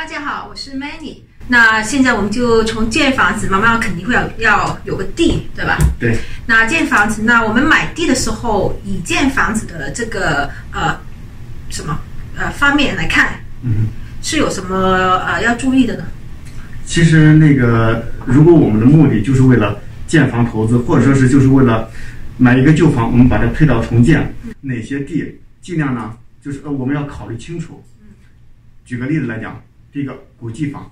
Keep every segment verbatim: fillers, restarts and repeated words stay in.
大家好，我是 Manny。那现在我们就从建房子，妈妈肯定会要要有个地，对吧？ 对。 那建房子，那我们买地的时候，以建房子的这个呃什么呃方面来看， 嗯， 是有什么呃要注意的呢？ 其实那个，如果我们的目的就是为了建房投资，或者说是就是为了买一个旧房，我们把它推倒重建，嗯、哪些地尽量呢？就是呃我们要考虑清楚。嗯、举个例子来讲，第一个古迹房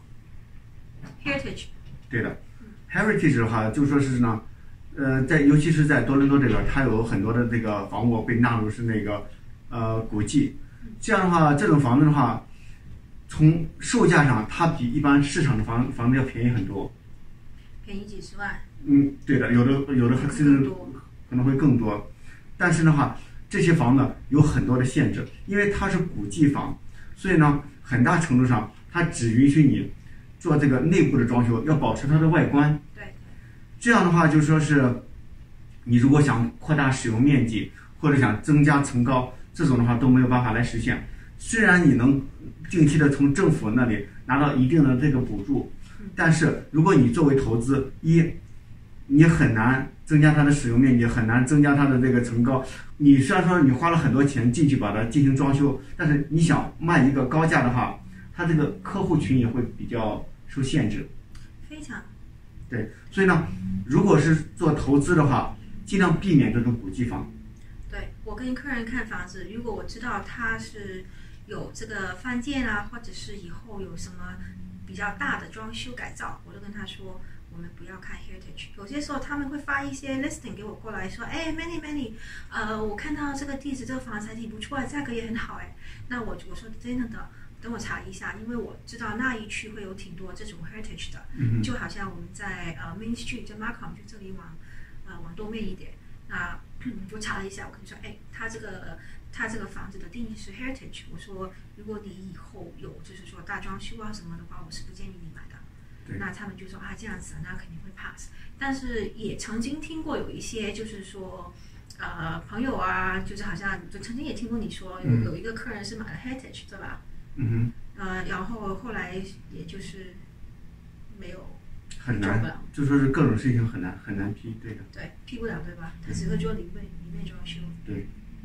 ，heritage。 对的 ，heritage 的话，就说是呢，呃，在尤其是在多伦多这边，它有很多的这个房屋被纳入是那个呃古迹，这样的话，这种房子的话。从售价上，它比一般市场的房房子要便宜很多， 便宜几十万。 嗯，对的，有的有的甚至可能会更多，但是的话，这些房子有很多的限制，因为它是古迹房，所以呢，很大程度上它只允许你做这个内部的装修，要保持它的外观。 对。 这样的话，就说是你如果想扩大使用面积，或者想增加层高，这种的话都没有办法来实现。虽然你能定期的从政府那里拿到一定的这个补助，但是如果你作为投资，一你很难增加它的使用面积，很难增加它的这个层高。你虽然说你花了很多钱进去把它进行装修，但是你想卖一个高价的话，它这个客户群也会比较受限制。 非常。 对，所以呢，如果是做投资的话，尽量避免这种古迹房。 对，我跟客人看房子，如果我知道他是有这个翻建啊，或者是以后有什么比较大的装修改造，我就跟他说，我们不要看 heritage。有些时候他们会发一些 listing 给我过来说，哎 ，Manny Manny， 呃，我看到这个地址这个房子还挺不错，价格也很好哎。那我我说真的，等我查一下，因为我知道那一区会有挺多这种 heritage 的， 嗯、 就好像我们在呃 Main Street 就 Markham 就这里往呃往东面一点，那我查了一下，我跟你说，哎，他这个。他这个房子的定义是 heritage， 我说如果你以后有就是说大装修啊什么的话，我是不建议你买的。那他们就说啊这样子，那肯定会 pass。但是也曾经听过有一些就是说，呃朋友啊，就是好像就曾经也听过你说有、嗯、有一个客人是买了 heritage， 对吧？ 嗯哼。呃，然后后来也就是没有。 很难，就说是各种事情很难很难批，对的。 对，批不了，对吧？他只会做里面里面装修。 对。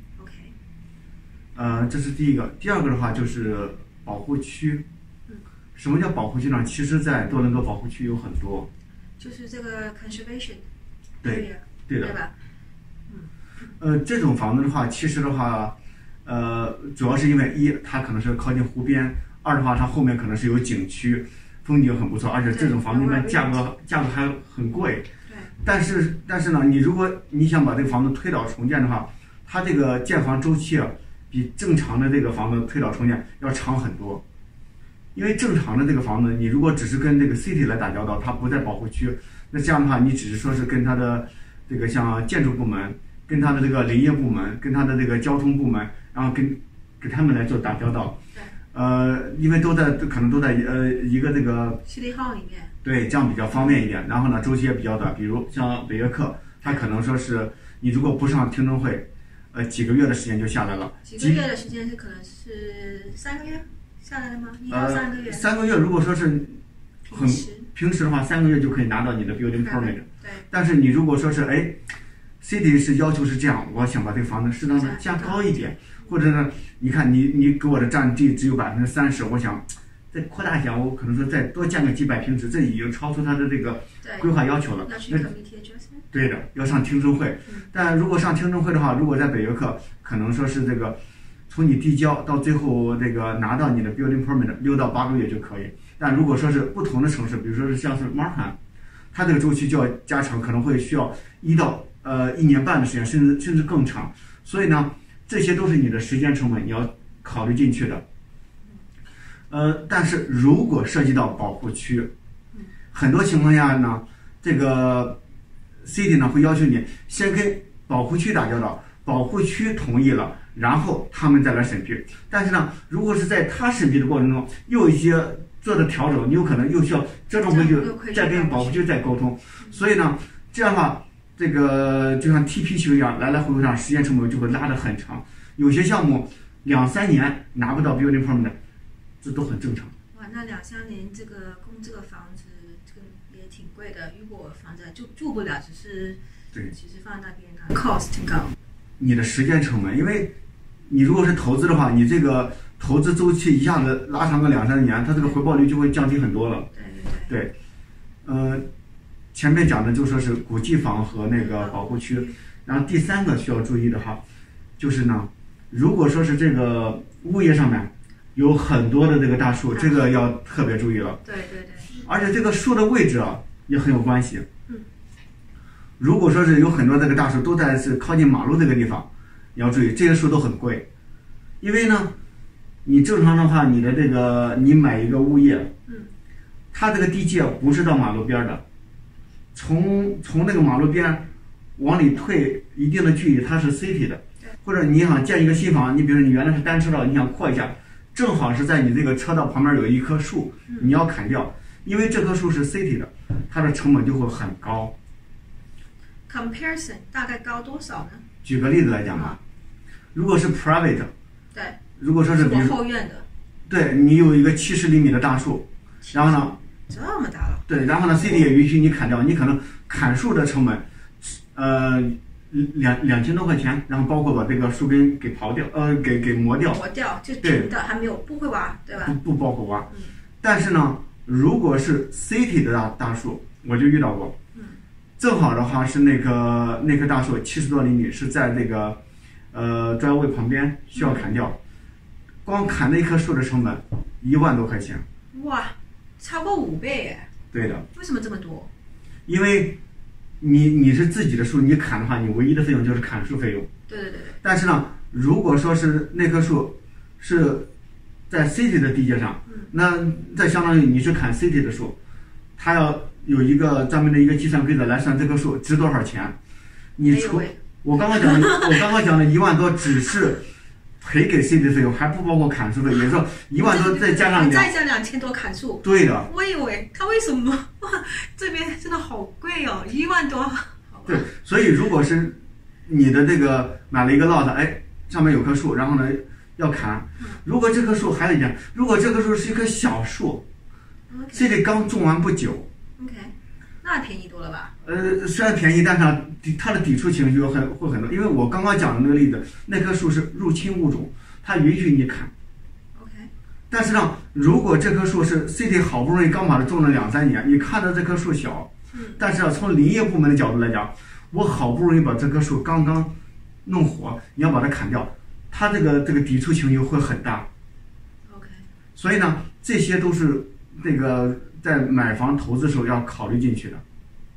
OK。 呃，这是第一个。第二个的话就是保护区。嗯。什么叫保护区呢？其实，在多伦多保护区有很多。 就是这个 conservation。 对。对的。 对吧？ 嗯。呃，这种房子的话，其实的话，呃，主要是因为一，它可能是靠近湖边；二的话，它后面可能是有景区。风景很不错，而且这种房子一般价格价格还很贵。 对。 但是但是呢，你如果你想把这个房子推倒重建的话，它这个建房周期啊，比正常的这个房子推倒重建要长很多。因为正常的这个房子，你如果只是跟这个 city 来打交道，它不在保护区，那这样的话，你只是说是跟它的这个像建筑部门、跟它的这个林业部门、跟它的这个交通部门，然后跟给他们来做打交道。 对。 呃，因为都在可能都在呃一个这个 City Hall 里面， 对，这样比较方便一点。然后呢，周期也比较短，比如像北约克，它可能说是你如果不上听证会，呃，几个月的时间就下来了。 几个月的时间是可能是三个月下来了吗？一到三个月。 呃，三个月如果说是很平时的话，三个月就可以拿到你的 building permit。 对。 但是你如果说是哎 ，city 是要求是这样，我想把这个房子适当的加高一点。或者呢，你看你你给我的占地只有百分之三十，我想再扩大一下，我可能说再多建个几百平尺，这已经超出它的这个规划要求了。 那对的，要上听证会。嗯、但如果上听证会的话，如果在北约克，可能说是这个从你递交到最后这个拿到你的 building permit 六到八个月就可以。但如果说是不同的城市，比如说是像是 Markham， 它这个周期就要加长，可能会需要一到呃一年半的时间，甚至甚至更长。所以呢。这些都是你的时间成本，你要考虑进去的。呃，但是如果涉及到保护区，很多情况下呢，这个 city 呢会要求你先跟保护区打交道，保护区同意了，然后他们再来审批。但是呢，如果是在他审批的过程中又有一些做的调整，你有可能又需要折腾回去，再跟保护区再沟通。所以呢，这样的话。这个就像踢皮球一样，来来回回上时间成本就会拉得很长。有些项目两三年拿不到 building permit，这都很正常。 哇， 哇，那两三年这个供这个房子，这个也挺贵的。如果房子就住不了，只是对， 只是放在那边呢 ，cost 挺高。 你的时间成本，因为你如果是投资的话，你这个投资周期一下子拉长个两三年，它这个回报率就会降低很多了。 对对对。 对，呃，前面讲的就说是古迹房和那个保护区，然后第三个需要注意的话，就是呢，如果说是这个物业上面有很多的这个大树，这个要特别注意了。 对对对。 而且这个树的位置啊也很有关系。 嗯。 如果说是有很多这个大树都在是靠近马路这个地方，你要注意这些树都很贵，因为呢，你正常的话，你的这个你买一个物业， 嗯， 它这个地界不是到马路边的，从从那个马路边往里退一定的距离，它是 city 的，或者你想建一个新房，你比如你原来是单车道，你想扩一下，正好是在你这个车道旁边有一棵树，你要砍掉，因为这棵树是 city 的，它的成本就会很高。 comparison 大概高多少呢？ 举个例子来讲吧，如果是 private， 对， 如果说是比如后院的， 对你有一个七十厘米的大树，然后呢， 这么大了， 对，然后呢 ，city 也允许你砍掉，你可能砍树的成本，呃，两两千多块钱，然后包括把这个树根给刨掉，呃，给给磨掉， 磨掉就平的，还没有不会挖，对吧？ 不不包括挖， 嗯， 但是呢，如果是 city 的大大树，我就遇到过。正好的话是那棵那棵大树七十多厘米，是在那个呃专位旁边需要砍掉，光砍那一棵树的成本一万多块钱。 哇，超过五倍耶！ 对的。 为什么这么多？ 因为你你是自己的树，你砍的话，你唯一的费用就是砍树费用。 对对对对。 但是呢，如果说是那棵树是在 city 的地界上， 嗯， 那这相当于你是砍 city 的树，它要有一个专门的一个计算规则来算这棵树值多少钱。你除我刚刚讲的，我刚刚讲的一万多只是赔给 C D 费用，还不包括砍树费，也就是说一万多再加上两， 再加两千多砍树。 对的。 我以为他为什么哇，这边真的好贵哦，一万多。 对，所以如果是你的这个买了一个 lot， 哎，上面有棵树，然后呢要砍，如果这棵树还有一点，如果这棵树是一棵小树 ，C D 刚种完不久。 OK， 那便宜多了吧？ 呃，虽然便宜，但是抵它的抵触情绪很会很多。因为我刚刚讲的那个例子，那棵树是入侵物种，它允许你砍。 OK。 但是呢，如果这棵树是 C T 好不容易刚把它种了两三年，你看到这棵树小， 嗯， 但是啊，从林业部门的角度来讲，我好不容易把这棵树刚刚弄活，你要把它砍掉，它这个这个抵触情绪会很大。 OK。 所以呢，这些都是那个。在买房投资的时候要考虑进去的。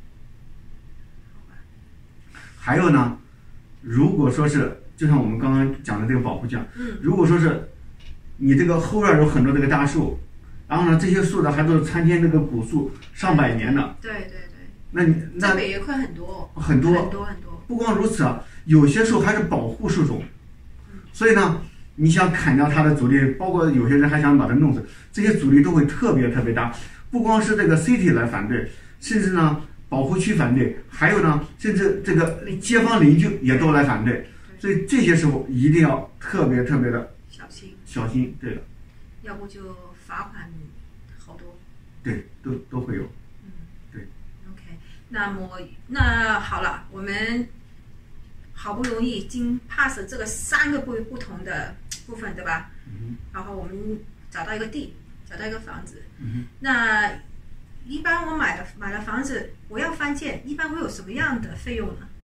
还有呢，如果说是就像我们刚刚讲的这个保护区， 嗯， 如果说是你这个后院有很多这个大树，然后呢这些树呢还都是参天这个古树上百年的， 对对对， 那你那在北约块很多很多很多很多。 不光如此啊，有些树还是保护树种，所以呢。你想砍掉它的阻力，包括有些人还想把它弄死，这些阻力都会特别特别大。不光是这个 city 来反对，甚至呢保护区反对，还有呢甚至这个街坊邻居也都来反对。所以这些时候一定要特别特别的小心小心。对的。 要不就罚款好多。 对，都都会有。 嗯， 对。 OK， 那么那好了，我们好不容易已经 pass 这个三个不不同的部分，对吧？ 嗯。 然后我们找到一个地，找到一个房子。 嗯。 那一般我买了买了房子，我要翻建，一般会有什么样的费用呢？